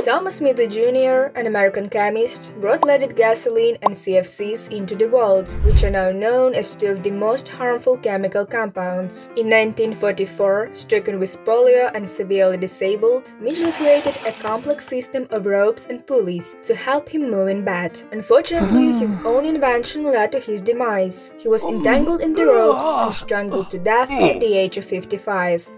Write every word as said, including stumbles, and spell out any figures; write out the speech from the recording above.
Thomas Midgley Junior, an American chemist, brought leaded gasoline and C F Cs into the world, which are now known as two of the most harmful chemical compounds. In nineteen forty-four, stricken with polio and severely disabled, Midgley created a complex system of ropes and pulleys to help him move in bed. Unfortunately, his own invention led to his demise. He was entangled in the ropes and strangled to death at the age of fifty-five.